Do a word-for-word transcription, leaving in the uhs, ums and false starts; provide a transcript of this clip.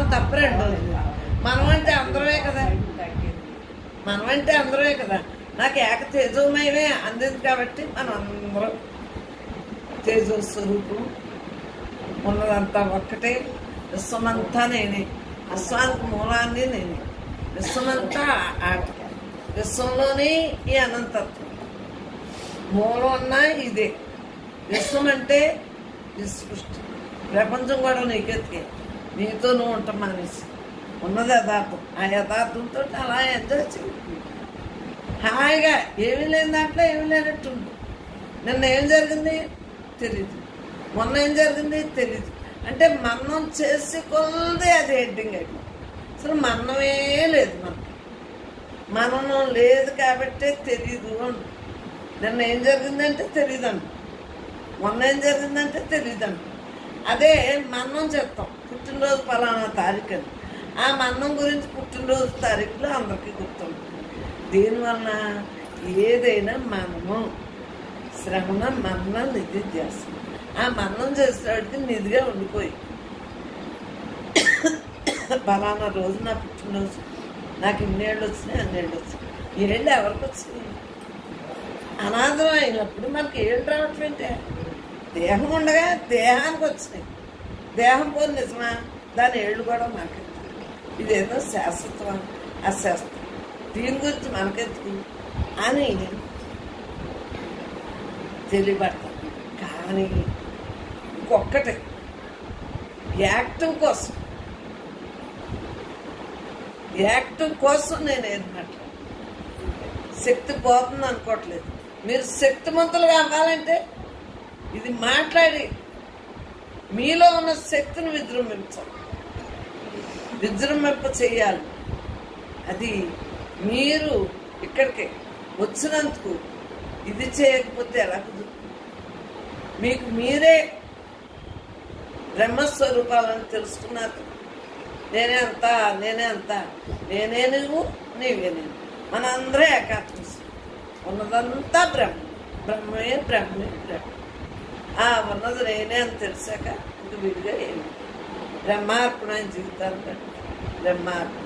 తప్ప రెండోది మనం అంటే అందరమే కదా, మనం అంటే అందరమే కదా. నాకు ఏక తేజోమయమే అందింది కాబట్టి మనం అందరం తేజో స్వరూపం. ఉన్నదంతా ఒక్కటే, విశ్వమంతా నేనే, విశ్వానికి మూలాన్ని నేనే, విశ్వమంతా ఆట, విశ్వంలోనే ఈ అనంతత్వం, మూలం అన్నా ఇదే. విశ్వం అంటే ఈ సృష్టి, ప్రపంచం కూడా నీకెత్తికే, నీతో నువ్వు ఉంటాం మానేసి. ఉన్నది యథార్థం, ఆ యథార్థంతో అలా ఎంజాయ్ చేయి హాయిగా. ఏమీ లేని దాంట్లో ఏమీ లేనట్టుంది. నిన్న ఏం జరిగింది తెలీదు, మొన్న ఏం జరిగింది తెలీదు. అంటే మన్నం చేసి కొలది అది హెడ్డింగ్ అయిపోయింది. అసలు మన్నమే లేదు, మనకి మననం లేదు కాబట్టే తెలీదు అంటు. నిన్న ఏం జరిగిందంటే తెలీదు అంట, మొన్న ఏం జరిగిందంటే తెలీదు అంట. అదే మన్నం చెప్తాం, పుట్టినరోజు పలానా తారీఖు అని. ఆ మన్నం గురించి పుట్టినరోజు తారీఖులో అందరికీ గుర్తుంది. దీనివల్ల ఏదైనా మనము శ్రవణ మన్న నిధిధ్యాసం, ఆ మన్నం చేసేవాడికి నిధిగా ఉండిపోయి పలానా రోజు నా పుట్టినరోజు, నాకు ఇన్నేళ్ళు వచ్చినాయి అన్నేళ్ళు వచ్చినాయి. ఏళ్ళు ఎవరికి వచ్చినాయి? అనాథం అయినప్పుడు మనకి ఏళ్ళు రావట్లేంటే, దేహం ఉండగా దేహానికి వచ్చినాయి. దేహం పోని నిజమా, దాని ఏళ్ళు కూడా మనకి ఇదేదో శాశ్వతం అశాస్త్రం, దీని గురించి మనకెందుకు అని తెలియబడతాం. కానీ ఇంకొక్కటి, యాక్టివ్ కోసం యాక్టివ్ కోసం నేను ఏదన్నట్టు శక్తి పోతుంది అనుకోవట్లేదు. మీరు శక్తిమంతులుగా అవ్వాలంటే ఇది మాట్లాడి మీలో ఉన్న శక్తిని విజృంభించాలి, విజృంభింప చేయాలి. అది మీరు ఇక్కడికి వచ్చినందుకు ఇది చేయకపోతే ఎలా కుదురుతుంది? మీకు మీరే బ్రహ్మస్వరూపాలని తెలుసుకున్నారు. నేనే అంత నేనే అంత నేనే నువ్వు నీవే నేను, మన అందరూ ఏకాత్మ, ఉన్నదంతా బ్రహ్మ, బ్రహ్మే బ్రహ్మే బ్రహ్మ. ఆ ఉన్నది నేనే అని తెలిసాక ఇంక విడిగా ఏమి బ్రహ్మార్పణ జీవితాన్ని బ్రహ్మార్పణ.